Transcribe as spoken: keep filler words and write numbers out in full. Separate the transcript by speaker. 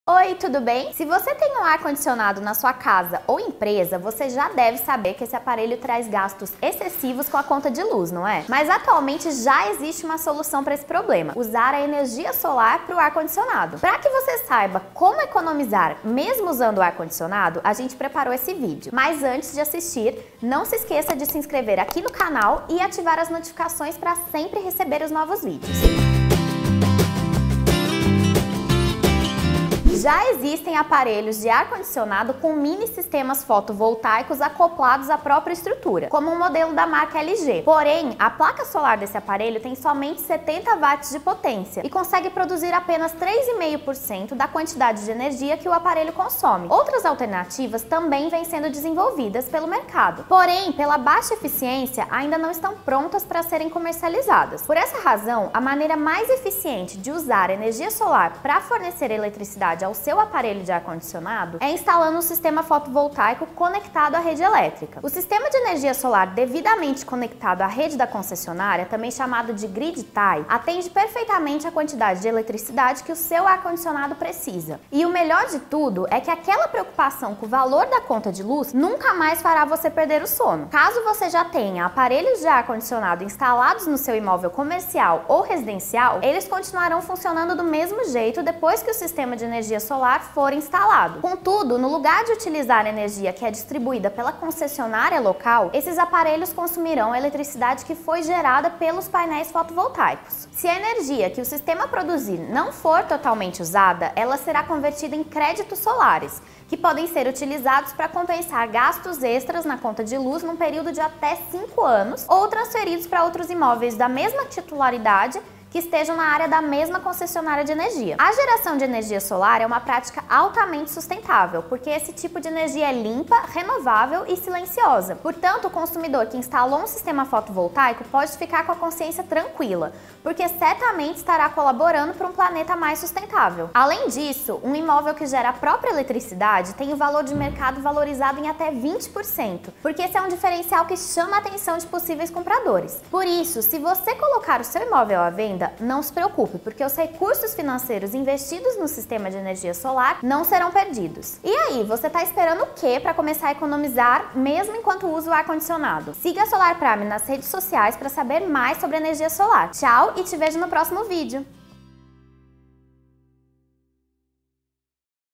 Speaker 1: Oi, tudo bem? Se você tem um ar-condicionado na sua casa ou empresa, você já deve saber que esse aparelho traz gastos excessivos com a conta de luz, não é? Mas atualmente já existe uma solução para esse problema: usar a energia solar para o ar-condicionado. Para que você saiba como economizar mesmo usando o ar-condicionado, a gente preparou esse vídeo. Mas antes de assistir, não se esqueça de se inscrever aqui no canal e ativar as notificações para sempre receber os novos vídeos. Já existem aparelhos de ar-condicionado com mini sistemas fotovoltaicos acoplados à própria estrutura, como um modelo da marca L G. Porém, a placa solar desse aparelho tem somente setenta watts de potência e consegue produzir apenas três vírgula cinco por cento da quantidade de energia que o aparelho consome. Outras alternativas também vêm sendo desenvolvidas pelo mercado, porém, pela baixa eficiência, ainda não estão prontas para serem comercializadas. Por essa razão, a maneira mais eficiente de usar energia solar para fornecer eletricidade ao seu aparelho de ar-condicionado é instalando um sistema fotovoltaico conectado à rede elétrica. O sistema de energia solar devidamente conectado à rede da concessionária, também chamado de grid tie, atende perfeitamente a quantidade de eletricidade que o seu ar-condicionado precisa. E o melhor de tudo é que aquela preocupação com o valor da conta de luz nunca mais fará você perder o sono. Caso você já tenha aparelhos de ar-condicionado instalados no seu imóvel comercial ou residencial, eles continuarão funcionando do mesmo jeito depois que o sistema de energia solar for instalado. Contudo, no lugar de utilizar a energia que é distribuída pela concessionária local, esses aparelhos consumirão a eletricidade que foi gerada pelos painéis fotovoltaicos. Se a energia que o sistema produzir não for totalmente usada, ela será convertida em créditos solares, que podem ser utilizados para compensar gastos extras na conta de luz num período de até cinco anos ou transferidos para outros imóveis da mesma titularidade que estejam na área da mesma concessionária de energia. A geração de energia solar é uma prática altamente sustentável, porque esse tipo de energia é limpa, renovável e silenciosa. Portanto, o consumidor que instalou um sistema fotovoltaico pode ficar com a consciência tranquila, porque certamente estará colaborando para um planeta mais sustentável. Além disso, um imóvel que gera a própria eletricidade tem o valor de mercado valorizado em até vinte por cento, porque esse é um diferencial que chama a atenção de possíveis compradores. Por isso, se você colocar o seu imóvel à venda, não se preocupe, porque os recursos financeiros investidos no sistema de energia solar não serão perdidos. E aí, você está esperando o quê para começar a economizar mesmo enquanto usa o ar-condicionado? Siga a Solar Prime nas redes sociais para saber mais sobre energia solar. Tchau e te vejo no próximo vídeo!